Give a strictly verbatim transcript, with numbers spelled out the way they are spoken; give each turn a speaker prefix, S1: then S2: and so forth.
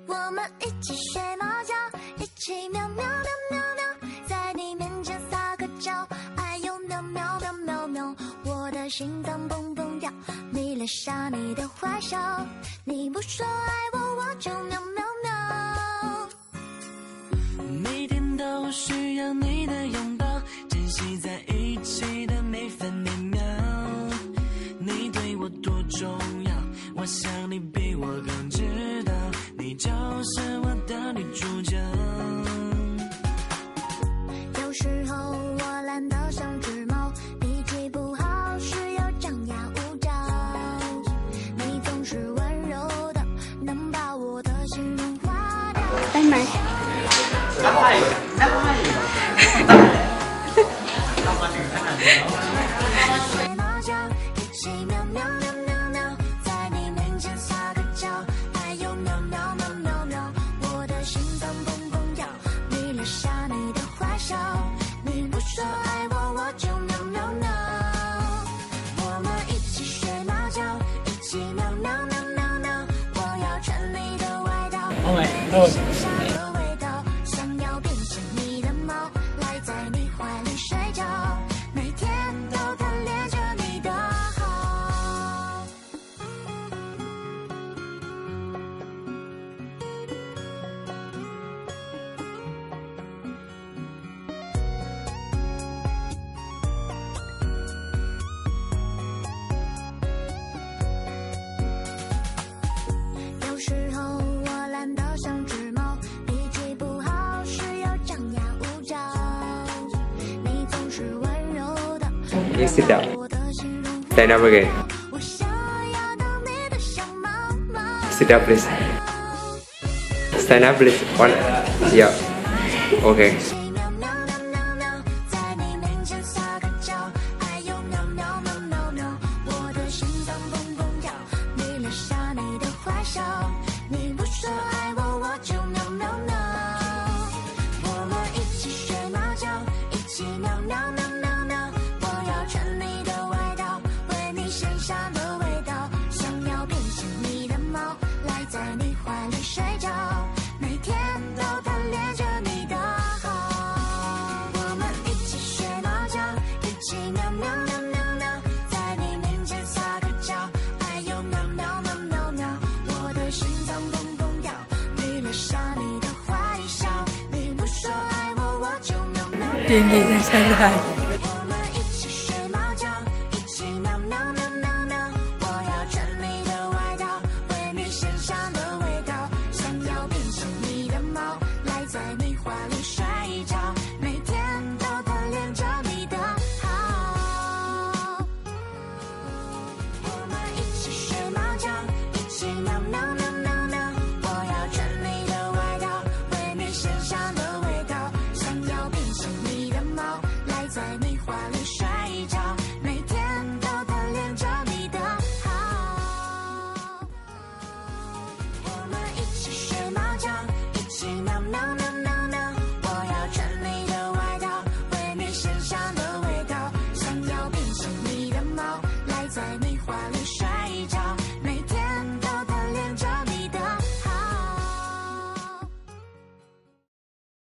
S1: 我们一起睡猫觉，一起喵喵喵喵喵，在你面前撒个娇，哎呦喵喵喵喵喵，我的心脏蹦蹦跳，迷恋上你的坏笑，你不说爱我，我就喵喵喵。
S2: 每天都需要你的拥抱，珍惜在一起的每分每秒，你对我多重要，我想你比我更知道，你就是我的女主角。
S1: 有时候我懒得像只猫，脾气不好，需要张牙舞爪，你总是温柔的，能把我的心融化掉。
S3: 拜拜。
S4: Oh my god.
S5: You sit down. Stand up again. Sit up, please. Stand up, please. One. Yeah. Okay.
S3: Tinggi dan santai.
S1: 在你怀里。